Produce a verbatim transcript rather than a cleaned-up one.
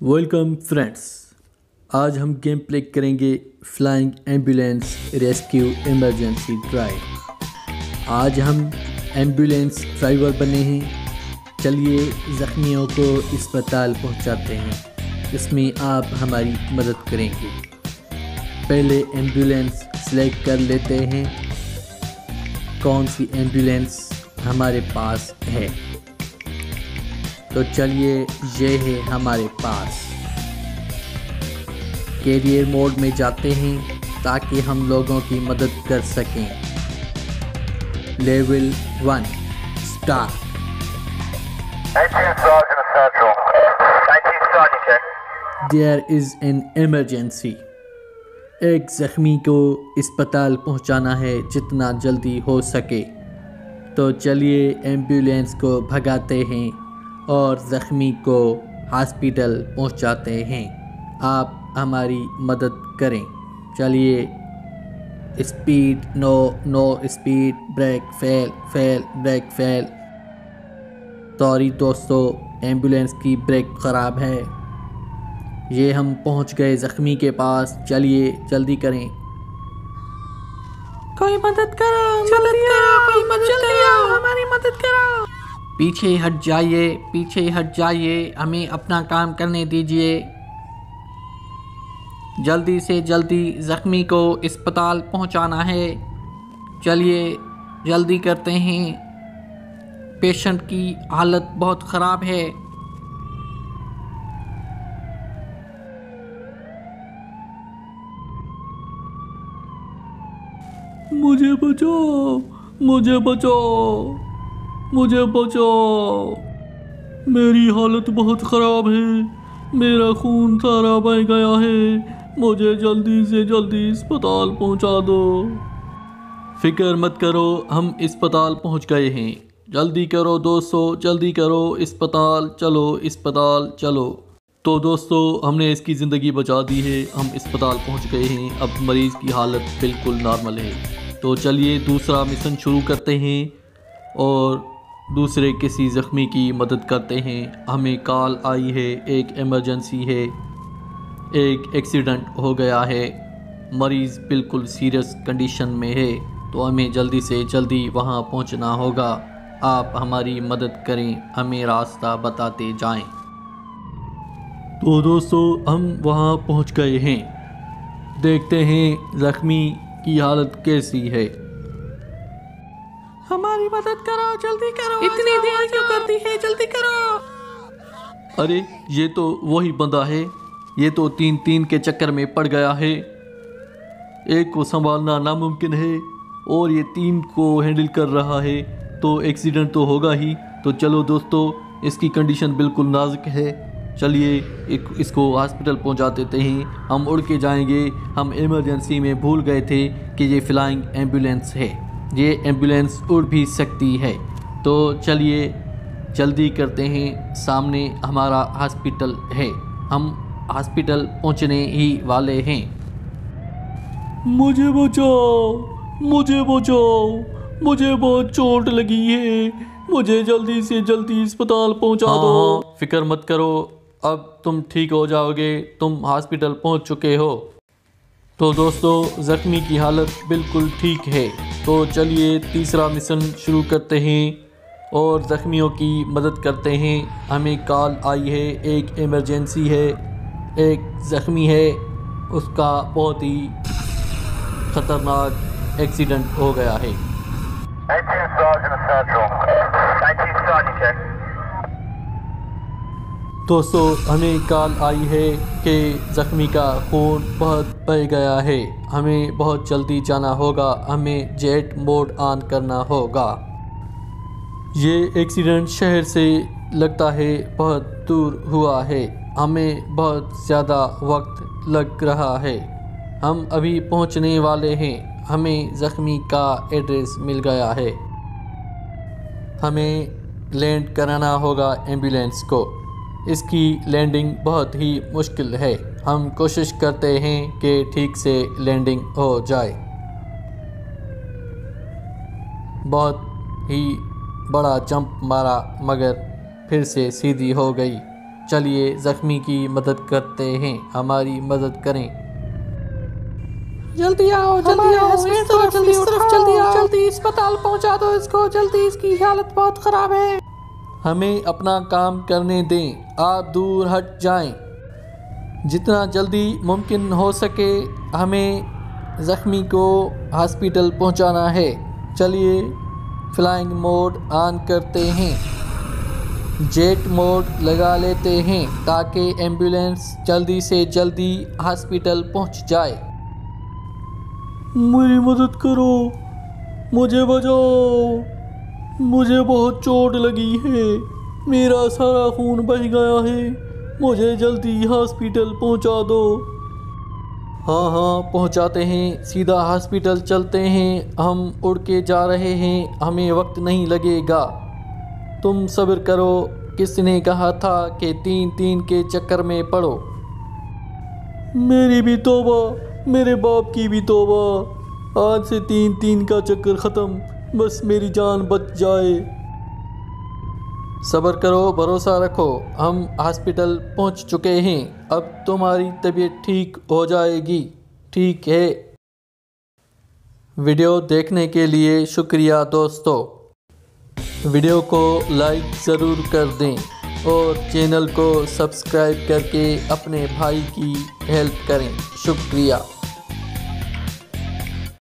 Welcome friends, आज हम game play करेंगे flying ambulance rescue emergency drive. आज हम एम्बुलेंस ड्राइवर बने हैं। चलिए ज़ख्मियों को अस्पताल पहुंचाते हैं, इसमें आप हमारी मदद करेंगे। पहले एम्बुलेंस सेलेक्ट कर लेते हैं कौन सी एम्बुलेंस हमारे पास है। तो चलिए ये है हमारे पास। कैरियर मोड में जाते हैं ताकि हम लोगों की मदद कर सकें। Level one start. There is an emergency. एक ज़ख्मी को अस्पताल पहुंचाना है जितना जल्दी हो सके। तो चलिए एम्बुलेंस को भगाते हैं और ज़ख्मी को हॉस्पिटल पहुंचाते हैं। आप हमारी मदद करें। चलिए speed no no speed brake fail fail brake fail. Sorry दोस्तों, एम्बुलेंस की ब्रेक ख़राब है। ये हम पहुंच गए ज़ख्मी के पास। चलिए जल्दी करें। कोई मदद करो, मदद करो, कोई मदद करो, हमारी मदद करो। पीछे हट जाइए, पीछे हट जाइए, हमें अपना काम करने दीजिए। जल्दी से जल्दी ज़ख्मी को अस्पताल पहुंचाना है। चलिए जल्दी करते हैं, पेशेंट की हालत बहुत ख़राब है। मुझे बचाओ, मुझे बचाओ, मुझे बचाओ। मेरी हालत बहुत ख़राब है, मेरा खून सारा बह गया है। मुझे जल्दी से जल्दी अस्पताल पहुंचा दो। फिक्र मत करो, हम अस्पताल पहुंच गए हैं। जल्दी करो दोस्तों, जल्दी करो, अस्पताल चलो, अस्पताल चलो। तो दोस्तों, हमने इसकी ज़िंदगी बचा दी है। हम अस्पताल पहुंच गए हैं। अब मरीज़ की हालत बिल्कुल नॉर्मल है। तो चलिए दूसरा मिशन शुरू करते हैं और दूसरे किसी ज़ख्मी की मदद करते हैं। हमें कॉल आई है, एक इमरजेंसी है, एक एक्सीडेंट हो गया है, मरीज़ बिल्कुल सीरियस कंडीशन में है। तो हमें जल्दी से जल्दी वहां पहुंचना होगा। आप हमारी मदद करें, हमें रास्ता बताते जाएं। तो दोस्तों, हम वहां पहुंच गए हैं। देखते हैं ज़ख्मी की हालत कैसी है। हमारी मदद करो, जल्दी करो। इतनी देर क्यों करती है, जल्दी करो। अरे ये तो वही बंदा है। ये तो तीन तीन के चक्कर में पड़ गया है। एक को संभालना नामुमकिन है और ये तीन को हैंडल कर रहा है, तो एक्सीडेंट तो होगा ही। तो चलो दोस्तों, इसकी कंडीशन बिल्कुल नाजुक है। चलिए इसको हॉस्पिटल पहुंचा देते हैं। हम उड़ के जाएंगे। हम इमरजेंसी में भूल गए थे कि ये फ्लाइंग एम्बुलेंस है। ये एम्बुलेंस उड़ भी सकती है। तो चलिए जल्दी करते हैं। सामने हमारा हॉस्पिटल है। हम हॉस्पिटल पहुंचने ही वाले हैं। मुझे बचाओ, मुझे बचाओ, मुझे बहुत चोट लगी है। मुझे जल्दी से जल्दी अस्पताल पहुंचा दो। फिक्र मत करो, अब तुम ठीक हो जाओगे। तुम हॉस्पिटल पहुंच चुके हो। तो दोस्तों, ज़ख्मी की हालत बिल्कुल ठीक है। तो चलिए तीसरा मिशन शुरू करते हैं और ज़ख्मियों की मदद करते हैं। हमें कॉल आई है, एक इमरजेंसी है, एक ज़ख्मी है, उसका बहुत ही ख़तरनाक एक्सीडेंट हो गया है। दोस्तों, हमें कॉल आई है कि ज़ख्मी का खून बहुत बह गया है। हमें बहुत जल्दी जाना होगा। हमें जेट मोड ऑन करना होगा। ये एक्सीडेंट शहर से लगता है बहुत दूर हुआ है। हमें बहुत ज़्यादा वक्त लग रहा है। हम अभी पहुंचने वाले हैं। हमें ज़ख्मी का एड्रेस मिल गया है। हमें लैंड कराना होगा एम्बुलेंस को। इसकी लैंडिंग बहुत ही मुश्किल है। हम कोशिश करते हैं कि ठीक से लैंडिंग हो जाए। बहुत ही बड़ा जंप मारा मगर फिर से सीधी हो गई। चलिए ज़ख्मी की मदद करते हैं, हमारी मदद करें। जल्दी आओ, जल्दी आओ, इस तरफ जल्दी उठाओ, जल्दी आओ, जल्दी अस्पताल पहुंचा दो इसको, जल्दी, इसकी हालत बहुत खराब है। हमें अपना काम करने दें, आप दूर हट जाएं। जितना जल्दी मुमकिन हो सके हमें ज़ख्मी को हॉस्पिटल पहुंचाना है। चलिए फ्लाइंग मोड ऑन करते हैं, जेट मोड लगा लेते हैं ताकि एम्बुलेंस जल्दी से जल्दी हॉस्पिटल पहुंच जाए। मेरी मदद करो, मुझे बचाओ, मुझे बहुत चोट लगी है, मेरा सारा खून बह गया है, मुझे जल्दी हॉस्पिटल पहुंचा दो। हाँ हाँ पहुंचाते हैं, सीधा हॉस्पिटल चलते हैं, हम उड़ के जा रहे हैं, हमें वक्त नहीं लगेगा, तुम सब्र करो। किसने कहा था कि तीन तीन के चक्कर में पड़ो। मेरी भी तौबा, मेरे बाप की भी तौबा, आज से तीन तीन का चक्कर ख़त्म, बस मेरी जान बच जाए। सब्र करो, भरोसा रखो, हम हॉस्पिटल पहुंच चुके हैं, अब तुम्हारी तबीयत ठीक हो जाएगी। ठीक है। वीडियो देखने के लिए शुक्रिया दोस्तों, वीडियो को लाइक ज़रूर कर दें और चैनल को सब्सक्राइब करके अपने भाई की हेल्प करें। शुक्रिया।